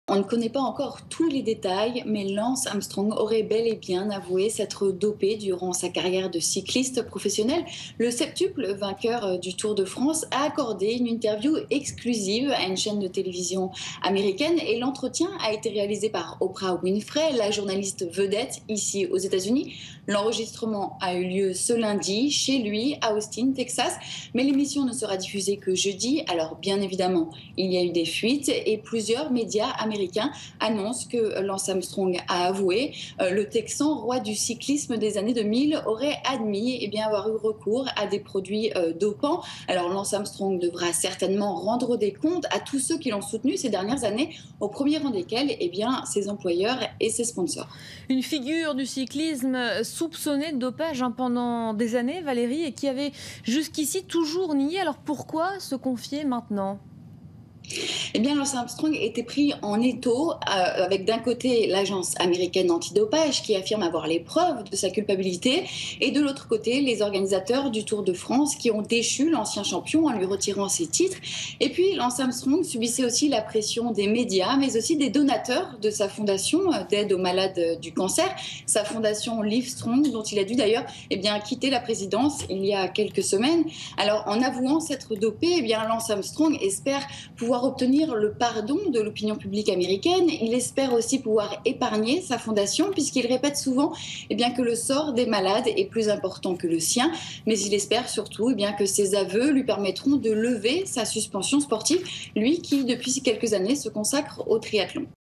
On ne connaît pas encore tous les détails, mais Lance Armstrong aurait bel et bien avoué s'être dopé durant sa carrière de cycliste professionnel. Le septuple vainqueur du Tour de France a accordé une interview exclusive à une chaîne de télévision américaine et l'entretien a été réalisé par Oprah Winfrey, la journaliste vedette ici aux États-Unis. L'enregistrement a eu lieu ce lundi chez lui à Austin, Texas, mais l'émission ne sera diffusée que jeudi. Alors bien évidemment, il y a eu des fuites et plusieurs médias américains annoncent que Lance Armstrong a avoué. Le Texan, roi du cyclisme des années 2000, aurait admis avoir eu recours à des produits dopants. Alors Lance Armstrong devra certainement rendre des comptes à tous ceux qui l'ont soutenu ces dernières années, au premier rang desquels ses employeurs et ses sponsors. Une figure du cyclisme soupçonnée de dopage pendant des années, Valérie, et qui avait jusqu'ici toujours nié. Alors pourquoi se confier maintenant ? Lance Armstrong était pris en étau avec d'un côté l'agence américaine antidopage qui affirme avoir les preuves de sa culpabilité et de l'autre côté les organisateurs du Tour de France qui ont déchu l'ancien champion en lui retirant ses titres. Et puis Lance Armstrong subissait aussi la pression des médias mais aussi des donateurs de sa fondation d'aide aux malades du cancer, sa fondation Livestrong dont il a dû d'ailleurs quitter la présidence il y a quelques semaines. Alors en avouant s'être dopé, Lance Armstrong espère pouvoir obtenir le pardon de l'opinion publique américaine. Il espère aussi pouvoir épargner sa fondation puisqu'il répète souvent que le sort des malades est plus important que le sien. Mais il espère surtout que ses aveux lui permettront de lever sa suspension sportive, lui qui depuis quelques années se consacre au triathlon.